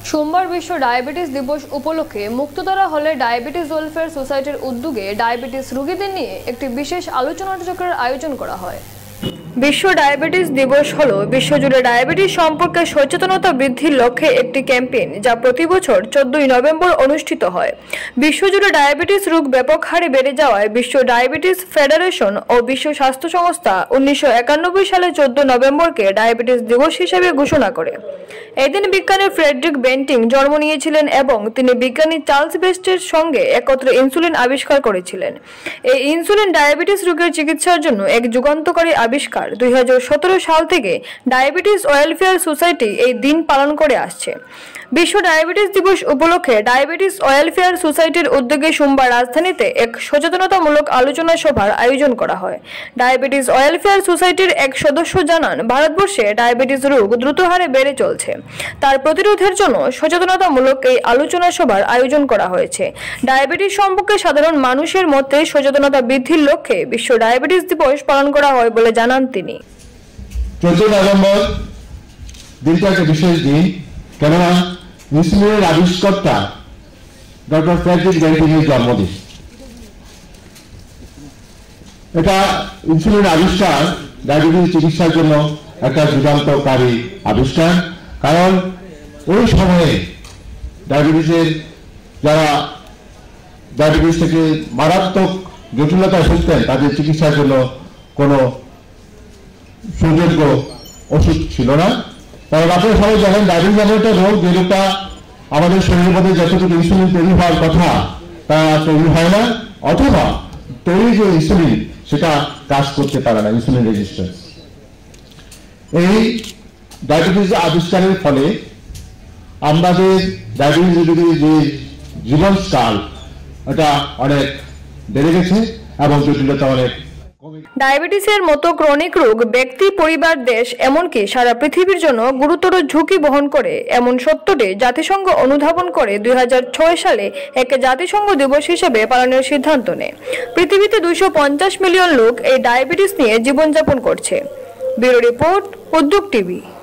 সোমবার বিশ্ব ডায়াবেটিস দিবস উপলক্ষে মুক্তধারা হলে ডায়াবেটিস ওয়েলফেয়ার সোসাইটির উদ্যোগে ডায়াবেটিস রোগীদের নিয়ে একটি বিশেষ আলোচনাচক্রের আয়োজন করা হয়। বিশ্ব ডায়াবেটিস দিবস হলো বিশ্বজুড়ে ডায়াবেটিস সম্পর্কে সচেতনতা বৃদ্ধির লক্ষ্যে একটি ক্যাম্পেইন, যা প্রতি বছর 14 নভেম্বর অনুষ্ঠিত হয়। বিশ্বজুড়ে ডায়াবেটিস রোগ ব্যাপক হারে বেড়ে যাওয়ায় বিশ্ব ডায়াবেটিস ফেডারেশন ও বিশ্ব স্বাস্থ্য সংস্থা 1991 সালে 14 নভেম্বরকে ডায়াবেটিস দিবস হিসেবে ঘোষণা করে। এদিন বিজ্ঞানী ফ্রেডরিক বেন্টিং জন্ম নিয়েছিলেন এবং তিনি বিজ্ঞানী চার্লস বেস্টের সঙ্গে একত্রে ইনসুলিন আবিষ্কার করেছিলেন। এই ইনসুলিন ডায়াবেটিস রোগের চিকিৎসার জন্য এক যুগান্তকারী আবিষ্কার। 2017 সাল থেকে ডায়াবেটিস ওয়েলফেয়ার সোসাইটি এই দিন পালন করে আসছে। বিশ্ব ডায়াবেটিস দিবস উপলক্ষে ডায়াবেটিস ওয়েলফেয়ার সোসাইটির উদ্যোগে সোমবার রাজধানীতে এক সচেতনতামূলক আলোচনা সভার আয়োজন করা হয়। ডায়াবেটিস ওয়েলফেয়ার সোসাইটির এক সদস্য জানান, ভারতবর্ষে ডায়াবেটিস রোগ দ্রুত হারে বেড়ে চলছে। তার প্রতিরোধের জন্য সচেতনতামূলক এই আলোচনা সভার আয়োজন করা হয়েছে। ডায়াবেটিস সম্পর্কে সাধারণ মানুষের মধ্যে সচেতনতা বৃদ্ধির লক্ষ্যে বিশ্ব ডায়াবেটিস দিবস পালন করা হয় বলে জানান তিনি। 14 নভেম্বর দিনটা একটা বিশেষ দিন, কেননা ইনসুলিনের আবিষ্কর্তা ডক্টর ফ্রেডরিক বেন্টিংয়ের জন্মদিন। এটা ইনসুলিন আবিষ্কার ডায়াবেটিস চিকিৎসার জন্য একটা যুগান্তকারী আবিষ্কার, কারণ ওই সময়ে ডায়াবেটিসের যারা ডায়াবেটিস থেকে মারাত্মক জটিলতায় ভুগতেন তাদের চিকিৎসার জন্য কোনো সুযোগ্য ওষুধ ছিল না। কারণ আপনারা সবাই জানেন ডায়াবেটিস এমন একটা রোগ, যে রোগটা আমাদের শরীরের মধ্যে যতটুকু ইনসুলিন তৈরি হওয়ার কথা তা তৈরি হয় না, অথবা তৈরি যে ইনসুলিন সেটা কাজ করতে পারে না, ইনসুলিন রেজিস্ট্যান্স। এই ডায়াবেটিস আবিষ্কারের ফলে আমাদের ডায়াবেটিস রোগীদের যে জীবনকাল এটা অনেক বেড়ে গেছে এবং জটিলতা অনেক। ডায়াবেটিসের মতো ক্রনিক রোগ ব্যক্তি, পরিবার, দেশ এমনকি সারা পৃথিবীর জন্য গুরুতর ঝুঁকি বহন করে, এমন সত্যটি জাতিসংঘ অনুধাবন করে 2006 সালে একে জাতিসংঘ দিবস হিসেবে পালনের সিদ্ধান্ত নেয়। পৃথিবীতে 250 মিলিয়ন লোক এই ডায়াবেটিস নিয়ে জীবনযাপন করছে। Bureau report, Udyog TV.